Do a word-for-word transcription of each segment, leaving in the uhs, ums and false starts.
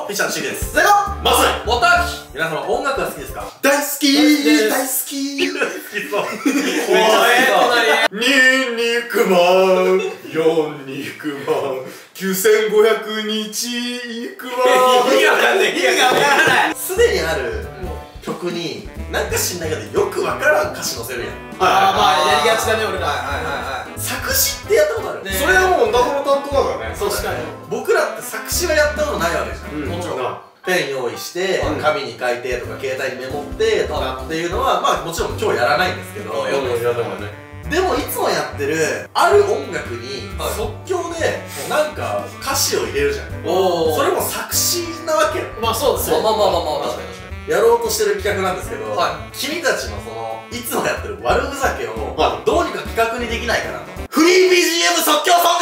ピッチャーのシゲです。 ゼロまさにもたき。 皆様音楽は好きですか？ 大好きー大好きー好きそう。 めっちゃ好きニンニクマンよんにくまんきゅうせんごひゃくにちいくわ意味わかんない。意味がわからない。 すでにある曲になんか知んないけどよくわからん歌詞載せるやん。 ああまあやりがちだね俺ら。はいはいはい。 作詞ってやったことある？ それはもうダコの担当だからね。 確かに僕らって作詞はやったことないわけじゃん。もちろんペン用意して紙に書いてとか携帯にメモってとかっていうのはまあもちろん今日やらないんですけど、でもいつもやってるある音楽に即興でなんか歌詞を入れるじゃん。それも作詞なわけよ。 まあそうですね。まあまあまあまあ確かに確かに。 やろうとしてる企画なんですけど、 はい、 君たちのそのいつもやってる悪ふざけをどうにか企画にできないかなと。フリー ビージーエム 即興ソング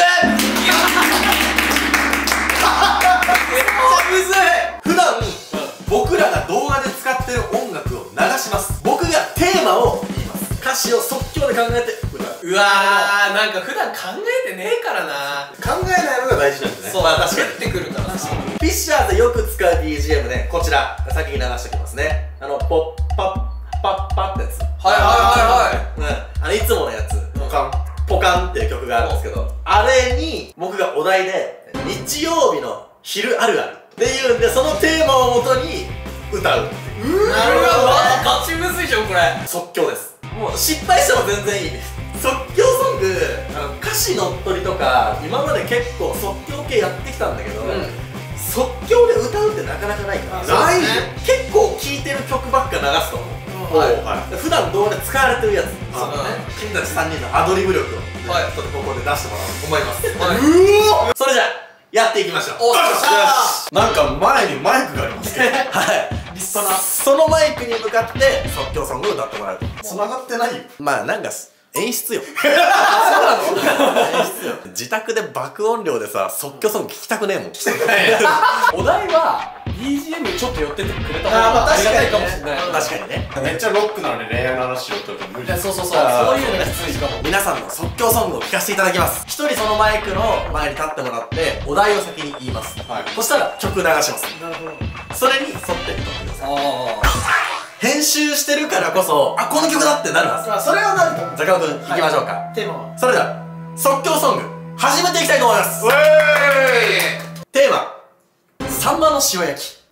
めっちゃむずい。 普段僕らが動画で使ってる音楽を流します。僕がテーマを言います。歌詞を即興で考えて歌う。 うわーなんか普段考えてねえからな。 考えないのが大事なんですね。 そう、まあ確かに降ってくるから。 フィッシャーズでよく使う ビージーエム ね、こちら先に流しておきますね。あのポッパッパッパッってやつ。 はいはいはいはい。 うん、あのいつものやつ。 ポカンポカンっていう曲があるんですけど、あれに僕がお題で日曜日の昼あるあるっていうんで、そのテーマをもとに歌う。 うーなるほど。ガチむずいじゃんこれ。 即興です。もう失敗しても全然いいです。即興ソング、あの歌詞のっとりとか今まで結構即興系やってきたんだけど、うん、即興で歌うってなかなかないから。 ないよ。 結構聴いてる曲ばっか流すと思う。普段動画で使われてるやつ。君たちさんにんのアドリブ力をちょっとここで出してもらおうと思います。うお、それじゃあやっていきましょう。 おっしゃー。 なんか前にマイクがありますけど、 はい、立派なそのマイクに向かって即興ソングを歌ってもらう。 繋がってないよ。 まあなんか演出よ。そうなの？演出よ。自宅で爆音量でさ即興ソング聴きたくねえもん。聴きたくない。 お題は ビージーエム ちょっと寄っててくれた方がありがたいかもしれない。 確かにね。 めっちゃロックなのに恋愛の話しようとって無理。 そうそうそう。そういうのがきついかも。 皆さんの即興ソングを聴かせていただきます。一人そのマイクの前に立ってもらってお題を先に言います。そしたら曲流します。なるほど。それに沿って歌ってください。編集してるからこそ、あ、この曲だってなるはず。それはなると。坂本君、行きましょうか。テーマはそれでは即興ソング始めていきたいと思います。テーマ、サンマの塩焼き。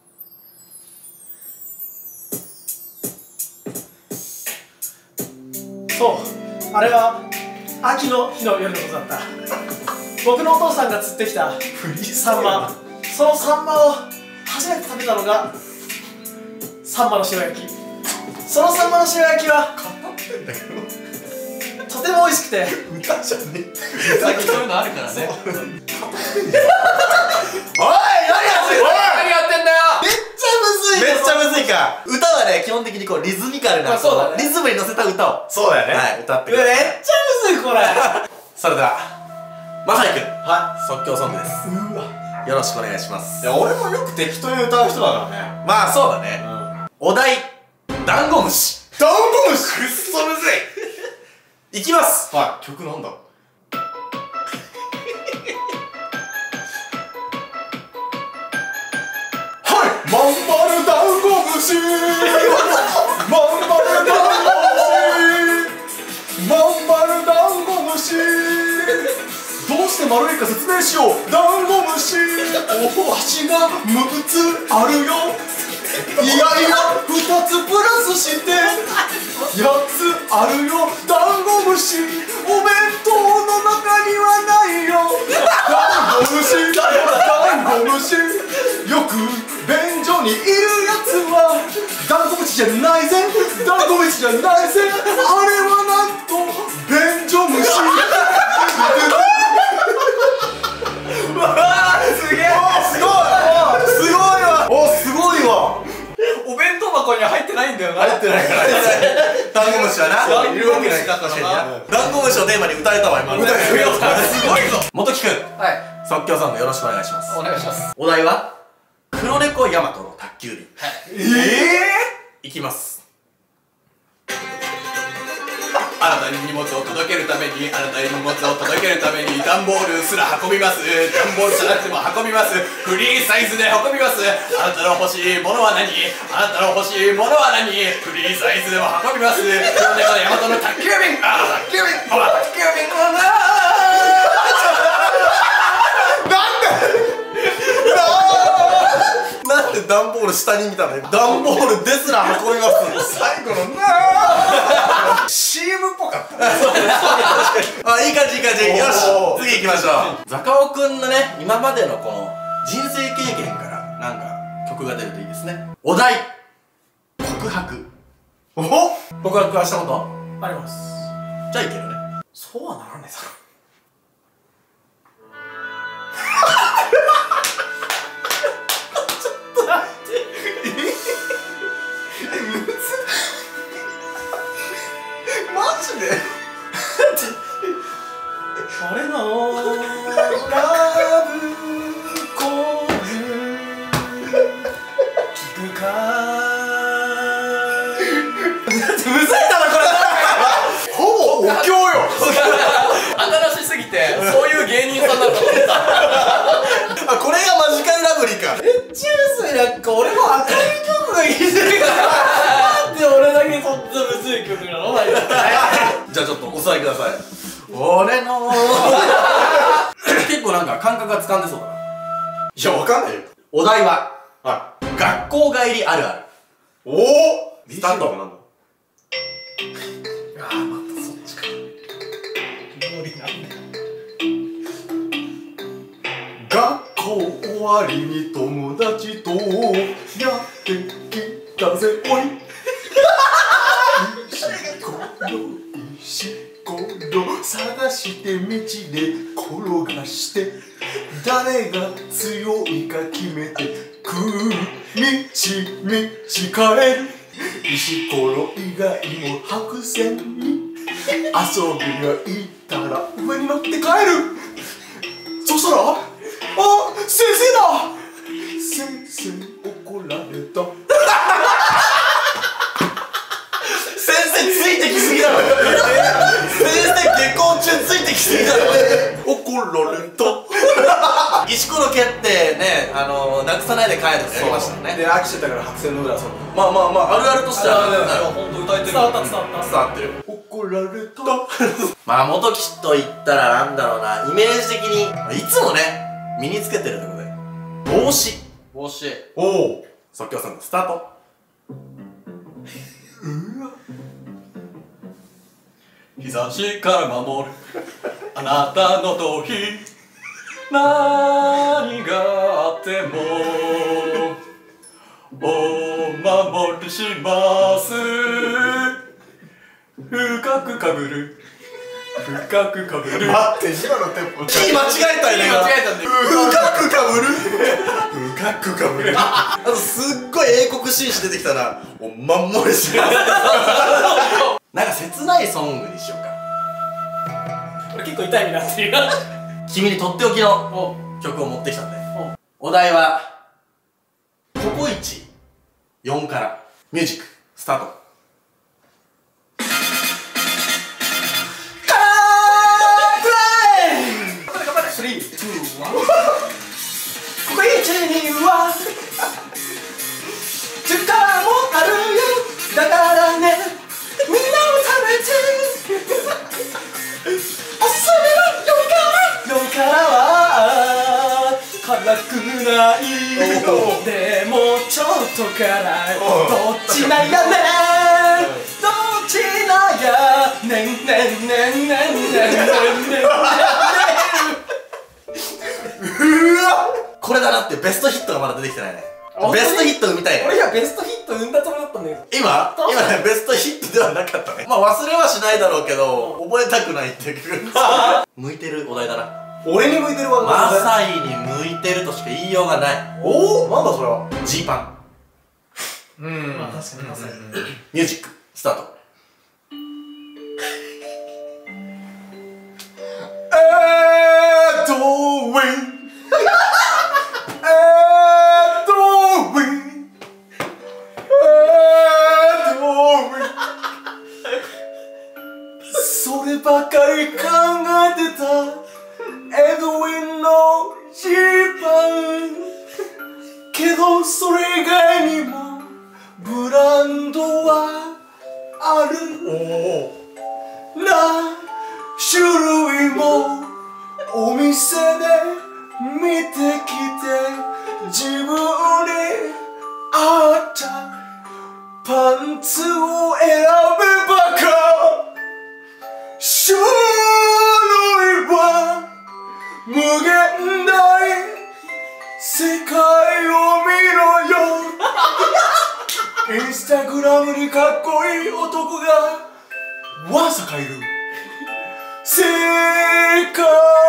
そう、あれは秋の日の夜のことだった。僕のお父さんが釣ってきたサンマ、そのサンマを初めて食べたのがサンマの塩焼き。そのサンマの塩焼きはとても美味しくて、 歌じゃねえ。 最近そういうのあるからね。おい、 おい、何やってんの？ 何やってんだよ。 めっちゃむずい。めっちゃむずいか。歌はね、基本的にこうリズミカルな、リズムに乗せた歌を、 そうだよね。 はい、歌ってください。 めっちゃむずいこれ。 それではまさにくん、即興ソングです。うわ、よろしくお願いします。 いや、俺もよく適当に歌う人だからね。 まあそうだね。お題、ダンゴムシ。 ダンゴムシ。 くっそむずい。いきます。 はい、曲なんだ。まんまるダンゴムシ、まんまるダンゴムシ、まんまるダンゴムシ、どうして丸いか説明しよう。ダンゴムシ、足がむっつあるよ、いやいやふたつプラスしてやっつあるよ。ダンゴムシ、お弁当の中にはないよ。ダンゴムシ、ダンゴムシ、よく便所にいるやつはダンゴムシじゃないぜ、ダンゴムシじゃないぜ、あれはなんと便所虫。 うわー、すげえ。すごい。すごいわ。お、すごいわ。 お弁当箱には入ってないんだよな。 入ってないから。ダンゴムシはな、いるわけない。確かにな。ダンゴムシをテーマに歌えたわ今。歌えた。すごいぞ。元木くん、はい、即興ソングよろしくお願いします。 お願いします。 お題は黒猫ヤマトの宅急便。ええー、いきます。あ、 あなたに荷物を届けるために、あなたに荷物を届けるために段ボールすら運びます。段ボールじゃなくても運びます。フリーサイズで運びます。あなたの欲しいものは何？あなたの欲しいものは何？フリーサイズでも運びます。黒猫の大和の宅急便、あー宅急便、ほら宅急便、ほらなんで段ボール下に見たの？段ボールですら運びます最後のなーシーエム っぽかった。 あ、いい感じいい感じ。よし、次行きましょう。ザカオくんのね、今までのこの人生経験からなんか曲が出るといいですね。お題告白。お告白はしたことあります。 じゃあいけるね。 そうはならねえだろ。 マジで俺のラブコール聞くかうざいだろこれ。 ほぼお経よ。 新しすぎてそういう芸人さんだと思ったあ、これがマジカルラブリーか。 めっちゃ薄い。なんか俺も明るい曲が聴いてるからなんで俺だけそんなむずい曲なの？ じゃあちょっとお座りください。俺の結構なんか感覚が掴んでそうだな。 いや、わかんないよ。 お題はは学校帰りあるある。 い。おおスタートなんだ。 ああ、またそっちか。料理なんだよ。 学校終わりに友達とやってきたぜおい石ころ石ころ探して道で転がして誰が強いか決めてく道道帰る石ころ以外も白線に遊びが行ったら上に乗って帰る。そしたらあ、先生だ。先生怒られた。 先生ついてきすぎだろ。先生下校中ついてきすぎだろ。 怒られた。 石ころ蹴ってね、あのなくさないで帰るってやりましたね。 で、飽きちゃったから白線の裏遊ぶ。 まあまあまあ、あるあるとしては本当歌えてる。 伝わった伝わった。 伝わってる。 怒られた。 まあ元木と言ったらなんだろうな、イメージ的にいつもね身につけてるところで帽子。 帽子。 おお。 即興さんスタート。 日差しから守るあなたの頭皮何があってもお守りします深くかぶる深くかぶる。 待って、今のテンポ。 キー間違えたよね。 間違えたんだよ。 深くかぶる。 深くかぶる。 あとすっごい英国紳士出てきたらお守りします。なんか切ないソングにしようか。 俺結構痛い目になってるよ。 君にとっておきの曲を持ってきたんで、お題はココイチよんからミュージックスタート。 スリー、ツー、ワン。ココイチには力もあるよ。だからね、みんなを食べて。おすすめのよんからよんからは辛くないでもちょっと辛い。どっちなんやねん、どっちなんやねんねんねんねんねんねんねん。 これだなってベストヒットがまだ出てきてないね。ベストヒット生みたいね。 俺今ベストヒット生んだつもりだったんだけど。 今今ねベストヒットではなかったね。まあ忘れはしないだろうけど覚えたくないっていう向いてるお題だな。 俺に向いてるわ。 マサイに向いてるとしか言いようがない。 おお、なんだそれは。 ジーパン。 うん。 まあ確かにまさに。 ミュージックスタート。 エドウィンエドウィンエドウィンそれ以外にもブランドはある。な種類もお店で見てきて、自分に合ったパンツを選べばか。種類は無限大、世界を見ろよ。インスタグラムにかっこいい男がわさかいる。世界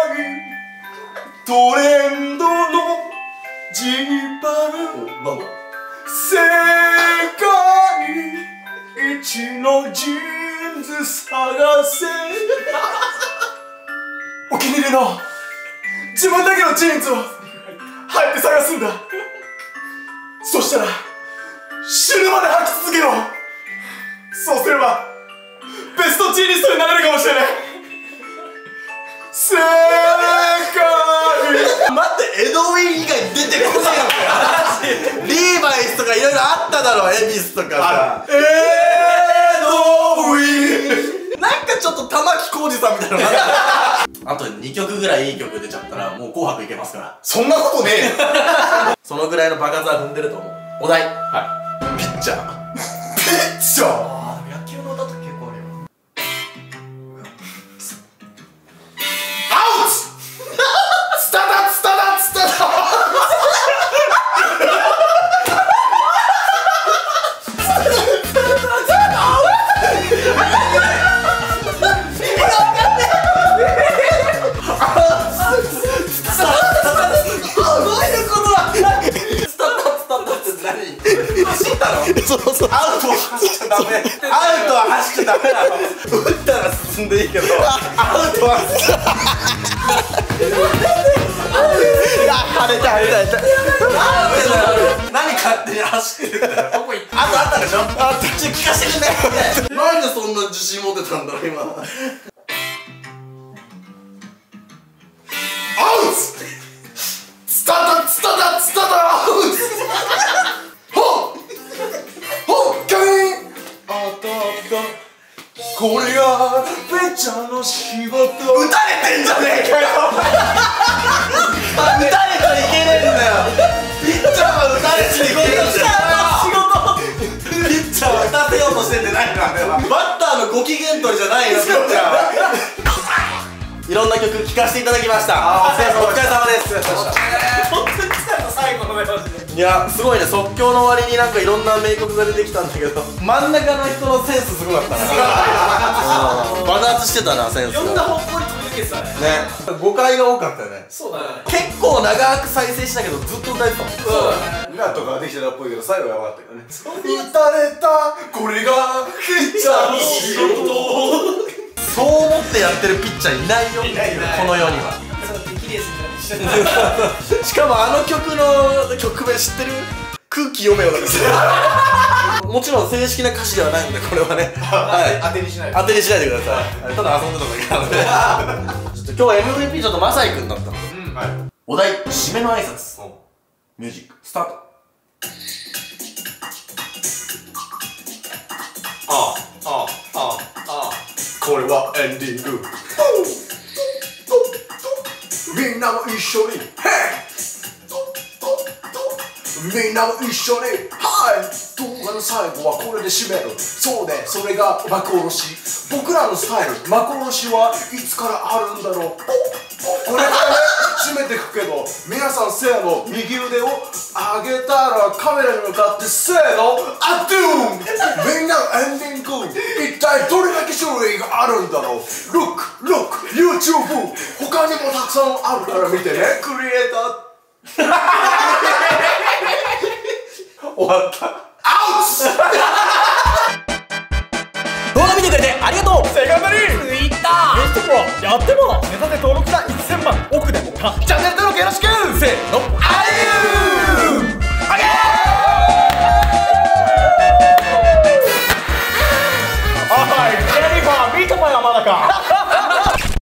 トレンドのジーパン、世界一のジーンズ探せ。お気に入りの自分だけのジーンズを入って探すんだ。そしたら死ぬまで履き続けろ。そうすればベストジーニストになれるかもしれない。世界待って、エドウィン以外出てこないのかよ。リーバイスとかいろいろあっただろ、エビスとかさ。 エドウィンなんかちょっと玉置浩二さんみたいなのあとにきょくぐらいいい曲出ちゃったらもう紅白いけますから。 そんなことねえよ。 そのぐらいの爆発は踏んでると思う。お題、 はい、 ピッチャー。 ピッチャー。 あー、野球の歌と結構あるよ。 アウト。スタダスタダスタダ。 そうそう、アウトは走っちゃダメ。アウトは走っちゃダメなの。打ったら進んでいいけど、アウトは跳ねた跳ねた。何勝手に走ってるんだよ。あとあったでしょ。あった。ちょっと聞かせてくれ。なんでそんな自信持ってたんだろう今。アウト。 スタダスタダスタダアウト。これがペッチャーの仕事。 打たれてんじゃねえかよ。打たれちゃいけねえんだよ。ピッチャーは打たれちゃいけねえんだよ。ピッチャーは打たせようとしてんじゃないのあれは。バッターのご機嫌取りじゃないのピッチャーは。いろんな曲聴かせていただきました。お疲れ様です。 本当に来たの最後のねマジで。 いや、すごいね、即興の割になんかいろんな名曲が出てきたんだけど、真ん中の人のセンスすごかったな。爆発してたな、センスが。 いろんな方向に飛び抜けてたね。 ね、誤解が多かったよね。 そうだね。 結構長く再生したけどずっと歌えてたもん。 そうだね。 なんとかできてたっぽいけど最後やばかったよね。打たれたこれがピッチャーの仕事。 そう思ってやってるピッチャーいないよ、この世には。しかもあの曲の曲名知ってる？空気読めよだからもちろん正式な歌詞ではないのでこれはね、はい、 当てにしない当てにしないでください。ただ遊んでただけなのでちょっと今日は エムブイピー ちょっとマサイ君だったので、 うん、はい、 お題締めの挨拶、ミュージックスタート。 ああああああこれはエンディング。みんなも一緒にみんなも一緒にはい動画の最後はこれで締める。そうね、それが幻。僕らのスタイル幻はいつからあるんだろう。これからね締めていくけど、皆さんせーの右腕を上げたらカメラに向かってせーのアドゥーン。みんなのエンディング一体どれだけ種類があるんだろう。Look Look YouTube 他にもたくさんあるから見てね。クリエイター終わった。 アウト。 動画見てくれてありがとう。 セカンダリー Twitter ベストフォローやっても目指せ登録者せんまん億でもかチャンネル登録よろしくせーのあゆー